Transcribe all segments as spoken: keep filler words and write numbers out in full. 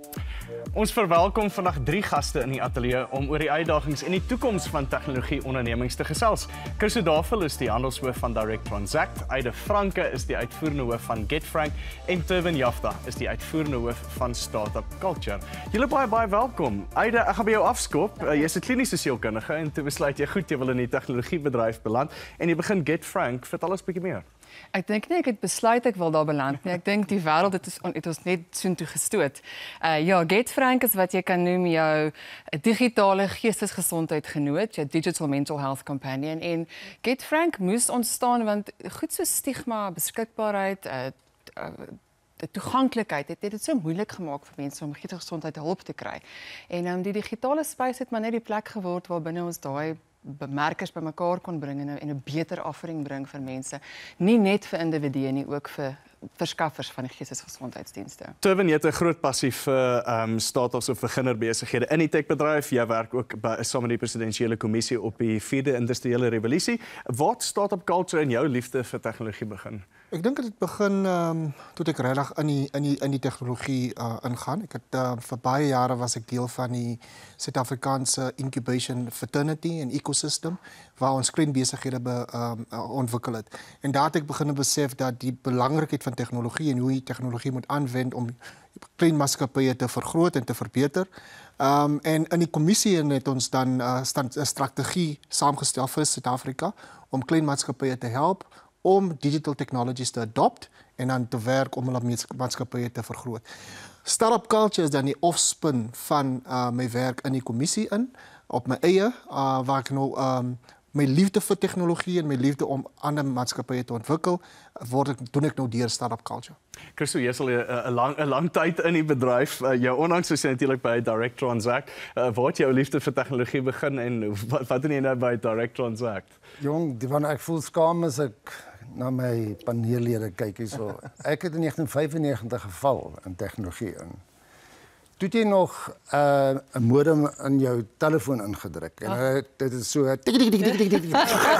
Ons verwelkom vandag drie gaste in die ateljee om oor die uitdagings en die toekoms van tegnologie-ondernemings te gesels. Christo Davel is die Handelshoof van Transact, Eidde Francke is die Uitvoerende hoof van GetFranck en Tervern Jaftha is die Uitvoerende hoof van Startup Culture. Julle baie baie welkom. Eidde, ek gaan by jou afskop. Uh, jy is 'n kliniese sielkundige en toe besluit jy goed jy wil in die tegnologiebedryf beland en jy begin GetFranck. Vertel ons 'n bietjie meer. Ek dink nie ek het besluit ek wil daar beland nie. Ek dink die wêreld het, het ons net soontoe gestoot. Uh ja, GetFranck is wat jy kan noem jou digitale geestesgesondheid genoot, jou digital mental health companion. En GetFranck moes ontstaan want goed so stigma, beskikbaarheid, uh, uh die toeganklikheid het dit so moeilik gemaak vir mense om geestesgesondheid hulp te kry. En um, die digitale space het maar net die plek geword waar binne ons daai bemerkers bymekaar kon bring en 'n en 'n beter offering bring vir mense, nie net vir individue nie, ook vir verskaffers van die geestesgesondheidsdienste. Tervern, jy het 'n groot passie vir um, startups of beginnerbesighede in die techbedryf. Jy werk ook by saam met die presidensiële kommissie op die vierde industriële revolusie. Waar het startup culture en jou liefde vir tegnologie begin? Ek dink dit begin um, toe ek regtig in die in die in die tegnologie uh, ingaan. Ek het uh, vir baie jare was ek deel van die Suid-Afrikaanse incubation fraternity en ecosystem waar ons klein besighede be, um, uh, ontwikkel het. En daar het ek begin besef dat die belangrikheid van tegnologie en hoe jy tegnologie moet aanwend om klein maatskappye te vergroot en te verbeter. Um, en in die kommissie het ons dan 'n uh, strategie saamgestel vir Suid-Afrika om klein maatskappye te help om digital technologies te adopt en dan te werk om hulle maatskappye te vergroot. Startup culture is dan die offspin van uh, my werk in die kommissie in, op my eie, uh, waar ek nou um, my liefde vir tegnologie en my liefde om ander maatskappye te ontwikkel, word ek, doen ek nou deur startup culture. Christo, jy is al 'n lang 'n lang tyd in die bedryf. Uh, jou onlangs is jy natuurlik by Transact. Uh, waar het jou liefde vir tegnologie begin en wat wat doen jy nou by Transact? Jong, die van ek voel skaam as ek na my paneellede kyk hierso. Ek het in negentien vyfennegentig geval in tegnologie in. Toe het jy nog 'n uh, modem in jou telefoon ingedruk en uh, dit is so tik tik tik tik tik tik.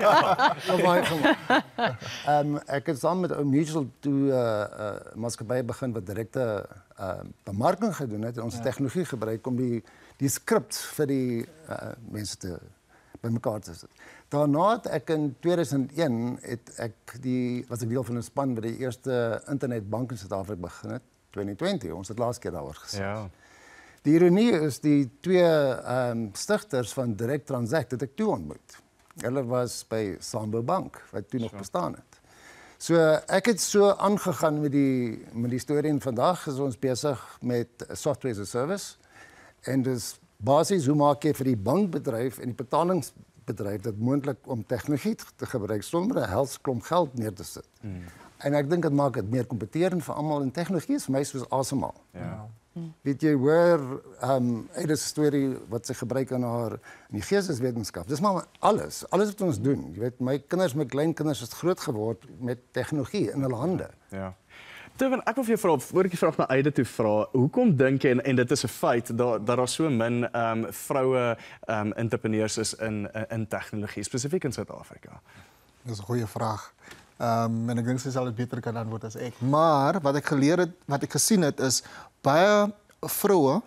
Ehm ek het saam met 'n mutual toe 'n uh, uh, maatskappy begin wat direkte uh, bemarking gedoen het en ons ja. tegnologie gebruik om die die skrips vir die uh, mense te bymekaar te sit. Daarna het ek in tweeduisend een het ek die was ek deel van 'n span wat die eerste internetbank in Suid-Afrika begin het, twintig twintig. Ons het laas keer daaroor gesê. Ja. Die ironie is die twee um, stigters van Direct Transact het ek toe ontmoet. Hulle was by Sambo Bank wat toe nog sure. bestaan het. So ek het so aangegaan met die met die storie en vandag is ons besig met software as a service en dis basies hoe maak jy vir die bankbedryf en die betalingsbedryf dit moontlik om tegnologie te gebruik sonder 'n helsklomp geld neer te sit. Hmm. En ek dink dit maak dit meer kompeterend vir almal en tegnologie is vir my soos asemhaal. Ja. Hmm. Weet jy waar um Eidde se storie wat sy gebruik in haar in die geesteswetenskap. Dis maar alles, alles wat ons doen. Jy weet my kinders, my kleinkinders het groot geword met tegnologie in hulle hande. Ja. Tervern, ek wil vir jou vra, voor ek die vraag na Eidde toe vra, hoekom dink jy, en, en dit is 'n feit, dat daar so min um, vroue um, entrepreneurs is in, in tegnologie, spesifiek in Suid-Afrika? Dat is 'n goeie vraag. Um, en ek dink sy sal dit beter kan antwoord as ek. Maar wat ek geleer het, wat ek gesien het, is baie vroue,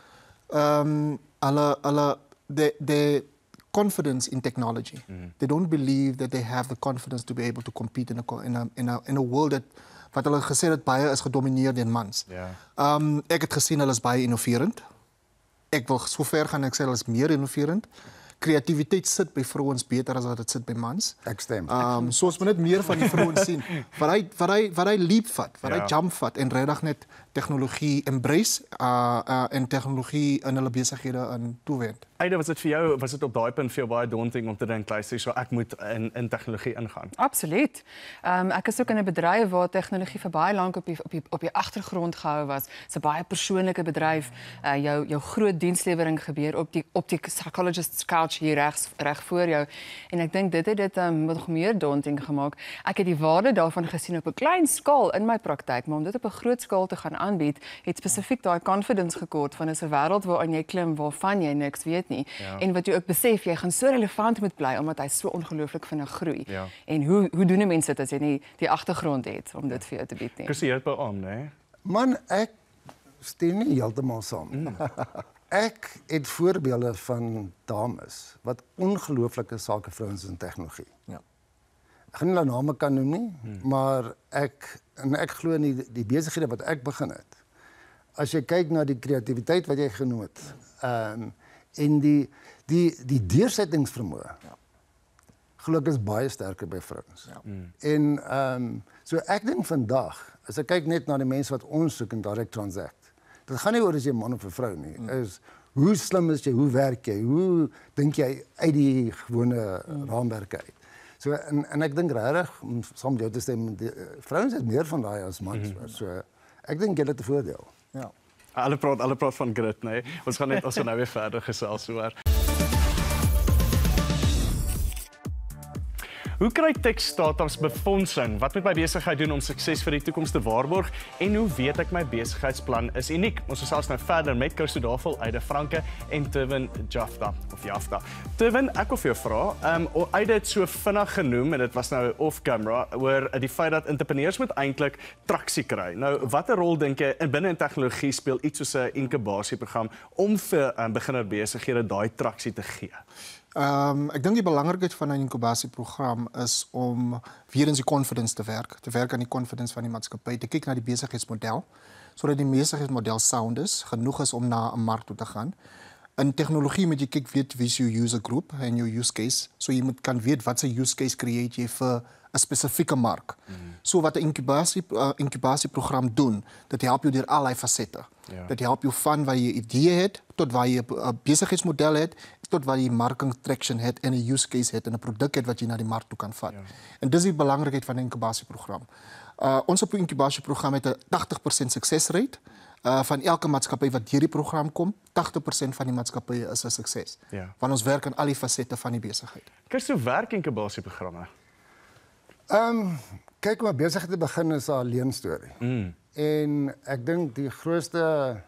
um, hulle, hulle, de, de confidence in technology. Mm. They don't believe that they have the confidence to be able to compete in a, in a, in a, in a world that wat hulle gesê het baie is gedomineer deur mans. Ja. Um, ek het gesien hulle is baie innoverend. Ek wil so ver gaan en ek sê hulle is meer innoverend. Kreatiwiteit sit by vrouens beter as wat dit sit by mans. Ek stem. Um, so ons moet net meer van die vrouens sien. Wat hy wat hy wat hy leap vat, wat ja. hy jump vat en regtig net tegnologie embrace uh, uh, en tegnologie in hulle besighede in toewend. Eidde, was dit vir jou, was dit op daai punt vir jou baie daunting om te dink, luister, so ek moet in in tegnologie ingaan? Absoluut. Um, ek is ook in 'n bedryf waar tegnologie vir baie lank op die op die op die agtergrond gehou was. Dit's 'n baie persoonlike bedryf. Uh, jou jou groot dienslewering gebeur op die op die psychologist's couch hier regs reg voor jou. En ek dink dit het dit um, nog meer daunting gemaak. Ek het die waarde daarvan gesien op 'n klein skaal in my praktyk, maar om dit op 'n groot skaal te gaan aanbied, het spesifiek daai confidence gekort van 'n wêreld waarin jy klim waarvan jy niks weet nie. Ja. En wat jy ook besef, jy gaan so relevant moet bly omdat hy so ongelooflik vinnig groei. Ja. En hoe hoe doen mense dit as jy nie die agtergrond het om dit vir jou te bied nie? Christo, jy het beamoen, hè? Man, ek stem nie heeltemal saam. Mm. Ek het voorbeelde van dames wat ongelooflike sakevrouens in tegnologie. Ja. Ek gaan nie hulle name kan noem nie, hmm. maar ek en ek glo in die, die besighede wat ek begin het. As jy kyk na die kreatiwiteit wat jy genoem het, ehm um, en die die die deursettingsvermoë. Ja. Glo ek is baie sterker by vrouens. Ja. Hmm. En ehm um, so ek dink vandag, as ek kyk net na die mense wat ons soek in direct Transact. Dit gaan nie oor as jy 'n man of 'n vrou nie. Hmm. Is hoe slim is jy? Hoe werk jy? Hoe dink jy uit die gewone hmm. raamwerke uit? So en en ek dink regtig om saam met jou te stem, die, uh, vrouens het meer van daai as mans. Mm-hmm. So ek dink hulle het 'n voordeel. Ja. Alle praat alle praat van grit, nee. Ons gaan net ons gaan nou weer verder gesels oor. Hoe kry tech-startups befondsing? Wat moet my besigheid doen om sukses vir die toekoms te waarborg? En hoe weet ek my besigheidsplan is uniek? Ons gesels nou verder met Christo Davel, Eidde Francke en Tervern Jaftha of Jaftha. Tervern, ek wil vir jou vra, ehm um, Eidde het so vinnig genoem en dit was nou off camera oor die feit dat entrepreneurs moet eintlik traksie kry. Nou, watter rol dink jy in binne in tegnologie speel iets soos 'n inkubasieprogram om vir um, beginnerbesighede daai traksie te gee? Um, ek dink die belangrikheid van 'n inkubasieprogram is om weer eens die confidence te werk, te werk aan die confidence van die maatskappy, te kyk na die besigheidsmodel, sodat die besigheidsmodel sound is, genoeg is om na 'n mark toe te gaan. In tegnologie moet jy kyk weet wie is jou user group en jou use case, so jy moet kan weet wat se use case create jy vir 'n spesifieke mark. Mm. So wat 'n inkubasie uh, inkubasieprogram doen, dit help jou deur allerlei fasette. Ja. Dit help jou van waar jy 'n idee het tot waar jy 'n besigheidsmodel het, tot waar jy marketing traction het en 'n use case het en 'n produk het wat jy na die mark toe kan vat. Ja. En dis die belangrikheid van 'n inkubasieprogram. Uh, ons op 'n inkubasieprogram het 'n agtig persent suksesrate. Uh, van elke maatskappy wat deur die program kom, agtig persent van die maatskappye is 'n sukses. Ja. Want ons werk aan al die fasette van die besigheid. Christo, werk inkubasieprogramme? Ehm um, kyk om 'n besigheid te begin is 'n alleen storie. Mm. En ek dink die grootste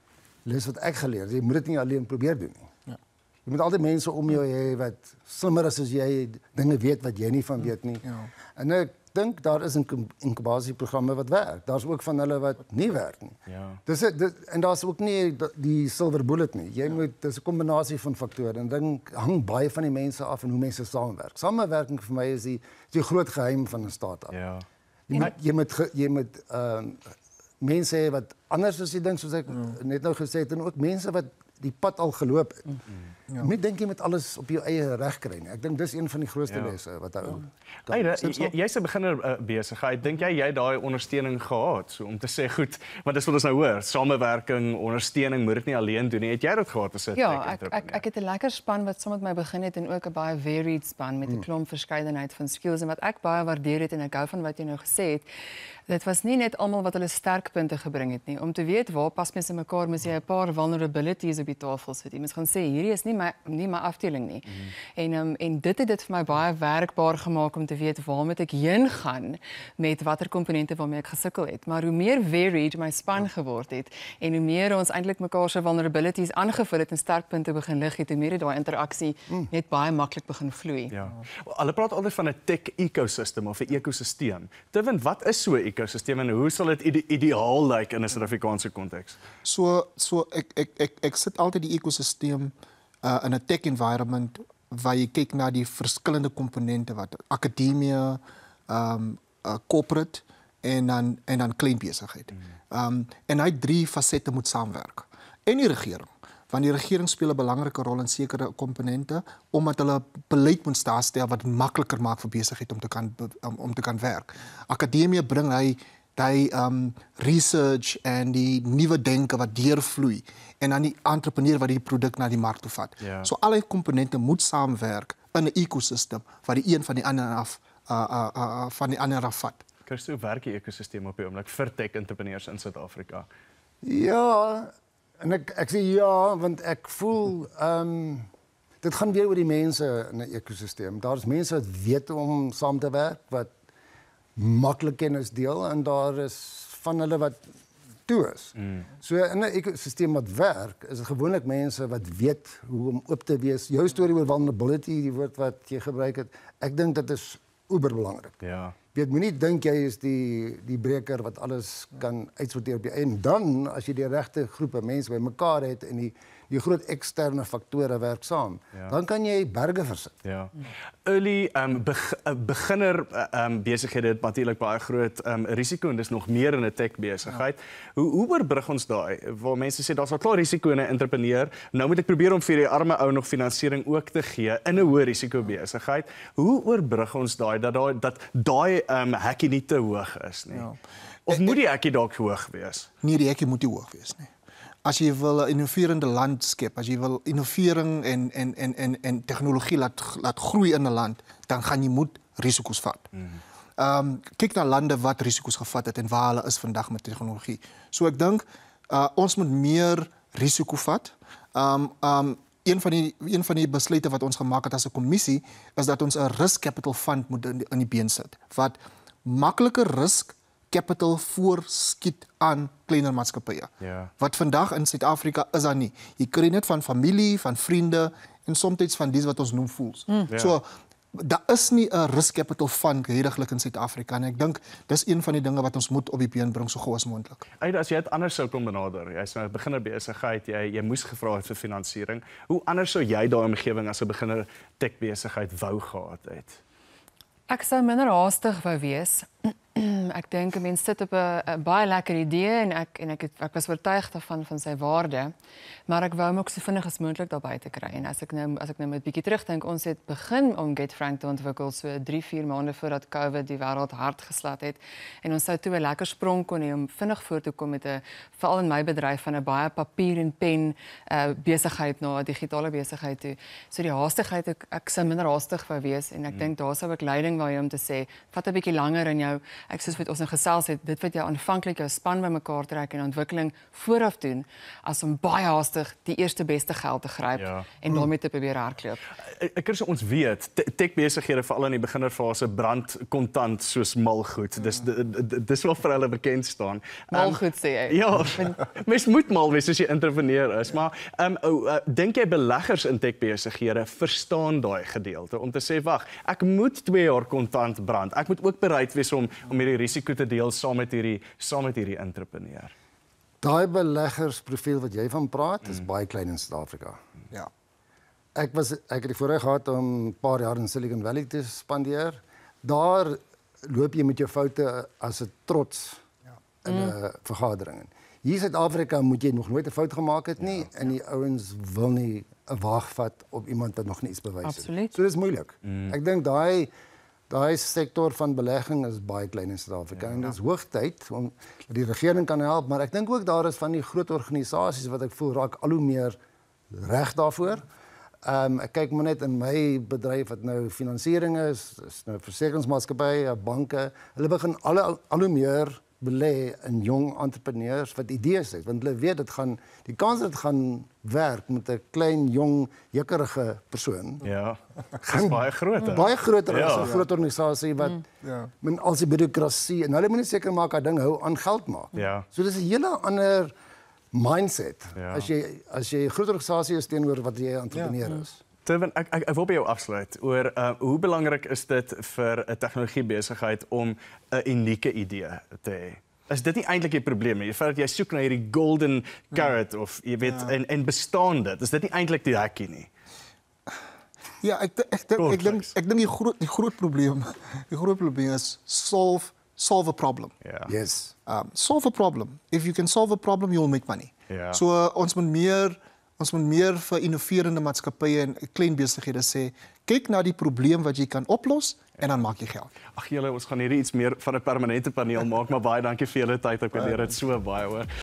les wat ek geleer het, jy moet dit nie alleen probeer doen nie. Ja. Jy moet altyd mense om jou hê wat slimmer is as jy, dinge weet wat jy nie van weet nie. Ja. En ek dink daar is 'n inkubasieprogramme wat werk. Daar's ook van hulle wat nie werk nie. Ja. Dis dit en daar's ook nie die silver bullet nie. Jy ja. moet dis 'n kombinasie van faktore en dan hang baie van die mense af en hoe mense saamwerk. Samewerking vir my is die die groot geheim van 'n start-up. Ja. Jy moet jy moet jy moet uh, mense hê wat anders is die ding soos ek mm. net nou gesê het en ook mense wat die pad al geloop het. Mm. Ja. Moet dink jy met alles op jou eie reg kry nie. Ek dink dis een van die grootste ja. lesse wat hy ook. Eidde, jy's 'n beginner uh, besigheid. Dink jy jy het daai ondersteuning gehad so om te sê goed, want dis wat ons nou hoor, samewerking, ondersteuning, moet dit nie alleen doen nie. Het jy dit gehad as 'n Ja, ek ek ek het 'n lekker span wat saam met my begin het en ook 'n baie varied span met 'n mm. klomp verskeidenheid van skills en wat ek baie waardeer het en ek hou van wat jy nou gesê het. Dit was nie net almal wat hulle sterkpunte gebring het nie. Om te weet waar pas mense mekaar, moet jy 'n paar vulnerabilities op die tafel sit. Jy moet gaan sê hierdie is nie my nie my afdeling nie. Mm. En um, en dit het dit vir my baie werkbaar gemaak om te weet waar moet ek heen gaan met watter komponente waarmee ek gesukkel het. Maar hoe meer varied my span geword het en hoe meer ons eintlik mekaar se vulnerabilities aangevul het en sterkpunte begin lig het, hoe meer het daai interaksie mm. net baie maklik begin vloei. Ja. Hulle praat altyd van 'n tech ecosystem of 'n ekosisteem. Tervyn, wat is so 'n ekosisteem en hoe sal dit ide ideaal lyk like in 'n Suid-Afrikaanse konteks? So so ek ek ek ek sit altyd die ekosisteem uh, in 'n tech environment waar jy kyk na die verskillende komponente wat akademie, um uh, corporate en dan en dan klein besigheid. Mm. Um en hy drie fasette moet saamwerk. En die regering, want die regering speel 'n belangrike rol in sekere komponente omdat hulle beleid moet stel wat makliker maak vir besigheid om te kan om, om te kan werk. Akademie bring hy die um, research en die nuwe denke wat deurvloei en dan die entrepreneur wat die produk na die mark toe vat. Yeah. So alle komponente moet saamwerk in 'n ekosisteem wat die een van die ander af uh, uh, uh, van die ander af vat. Christo, werk die ekosisteem op die oomblik vir tech entrepreneurs in Suid-Afrika? Ja, en ek ek sê ja want ek voel um, dit gaan weer oor die mense in 'n ekosisteem. Daar's mense wat weet om saam te werk, wat maklik kennis deel en daar is van hulle wat toe is. Mm. So in 'n ekosisteem wat werk, is dit gewoonlik mense wat weet hoe om oop te wees. Jou storie oor vulnerability, die woord wat jy gebruik het, ek dink dit is uberbelangrik. Ja. weet, moenie dink jy is die die breker wat alles kan uitsorteer op die einde. Dan as jy die regte groepe mense bymekaar het en die die groot eksterne faktore werk saam, ja. dan kan jy berge versit. Ja. Early um, beg, beginner um, besighede het natuurlik baie groot um, risiko en dis nog meer in 'n tech besigheid. Ja. Hoe hoe oorbrug ons daai? Waar mense sê daar's al klaar risiko in 'n entrepreneur. Nou moet ek probeer om vir die arme ou nog finansiering ook te gee in 'n hoë risiko besigheid. Hoe oorbrug ons daai dat daai dat daai um, hekkie nie te hoog is nie? Ja. Of moet die hekkie dalk hoog wees? Nee, die hekkie moet nie hoog wees nie. As jy wil 'n innoverende land skep, as jy wil innovering en en en en en tegnologie laat laat groei in 'n land, dan gaan jy moet risiko's vat. Ehm mm. um, kyk na lande wat risiko's gevat het en waar hulle is vandag met tegnologie. So ek dink uh, ons moet meer risiko vat. Ehm um, um, een van die een van die besluite wat ons gemaak het as 'n kommissie is dat ons 'n risk capital fund moet in die, in die been sit wat maklike risk capital voorskiet aan kleiner maatskappye. Ja. Wat vandag in Suid-Afrika is daar nie. Jy kry net van familie, van vriende en soms van dis wat ons noem fools. Mm. Ja. So daar is nie 'n risk capital fund redelik in Suid-Afrika en ek dink dis een van die dinge wat ons moet op die been bring so gou as moontlik. Eidde, as jy dit anders sou kom benader, jy's nou 'n beginner besigheid, jy jy moes gevra het vir finansiering. Hoe anders sou jy daai omgewing as 'n beginner tech besigheid wou gehad het? Ek sou minder haastig wou wees. Ek dink 'n mens sit op 'n baie lekker idee en ek en ek het, ek was oortuig daarvan van sy waarde, maar ek wou hom ook so vinnig as moontlik daarby te kry. En as ek nou as ek nou met 'n bietjie terugdink, ons het begin om GetFranck te ontwikkel so drie, vier maande voordat COVID die wêreld hard geslat het. En ons sou toe 'n lekker sprong kon hê om vinnig voor te kom met 'n veral in my bedryf van 'n baie papier en pen uh, besigheid na 'n digitale besigheid toe. So die haastigheid ek, ek sou minder haastig wou wees en ek mm. dink daar sou ek leiding wou hê om te sê, vat 'n bietjie langer in jou. Ek soos wat ons nou gesels het, dit wat jy aanvanklik jou span bymekaar trek en ontwikkeling vooraf doen, as om baie haastig die eerste beste geld te gryp ja. en daarmee te probeer hardloop. Ek kry so ons weet, tech besighede veral in die beginnerfase brand kontant soos malgoed. Dis dis wat vir hulle bekend staan. Malgoed sê jy. Ja, mens moet mal wees as jy entrepreneur is, maar um, oh, uh, dink jy beleggers in tech besighede verstaan daai gedeelte om te sê wag, ek moet twee jaar kontant brand. Ek moet ook bereid wees om om hierdie risiko te deel saam met hierdie saam met hierdie entrepreneur. Daai beleggersprofiel wat jy van praat, is mm. baie klein in Suid-Afrika. Ja. Ek was ek het die voorreg gehad om 'n paar jaar in Silicon Valley te spandeer. Daar loop jy met jou foute as 'n trots ja. in 'n mm. vergadering. Hier in Suid-Afrika moet jy nog nooit 'n fout gemaak het nie ja. en die ouens wil nie 'n wag vat op iemand wat nog nie iets bewys Absoluut. het. So dis moeilik. Mm. Ek dink daai Daai sektor van belegging is baie klein in Suid-Afrika ja, en dit is hoogtyd om die regering kan help, maar ek dink ook daar is van die groot organisasies wat ek voel raak al hoe meer reg daarvoor. Ehm um, ek kyk maar net in my bedryf wat nou finansiering is, is nou versekeringsmaatskappye, banke, hulle begin al al hoe meer belê in jong entrepreneurs wat idees het, want hulle weet dit gaan die kans dat dit gaan werk met 'n klein jong jekkerige persoon. Ja. Gaan baie groter. Baie groter ja. as 'n groot organisasie wat mm. ja. men al die bureaukrasie en hulle moet seker maak dat ding hou aan geld maak. Ja. So dis 'n hele ander mindset ja. as jy as jy 'n groot organisasie is teenoor wat jy 'n entrepreneur ja. is. Tervern, ek, ek, ek wil by jou afsluit oor uh, hoe belangrik is dit vir 'n tegnologiebesigheid om 'n unieke idee te hê? Is dit nie eintlik die probleem nie? Jy feit dat jy soek na hierdie golden carrot of jy weet ja. en en bestaan dit? Is dit nie eintlik die hekkie nie? Ja, ek ek dink ek dink ek dink die groot die groot probleem, die groot probleem is solve solve a problem. Ja. Yes. Um, solve a problem. If you can solve a problem, you'll make money. Ja. So uh, ons moet meer ons moet meer vir innoverende maatskappye en klein besighede sê, kyk na die probleem wat jy kan oplos en dan maak jy geld. Ag julle, ons gaan hierdie iets meer van 'n permanente paneel maak, maar baie dankie vir julle tyd. Ek waardeer dit so baie hoor.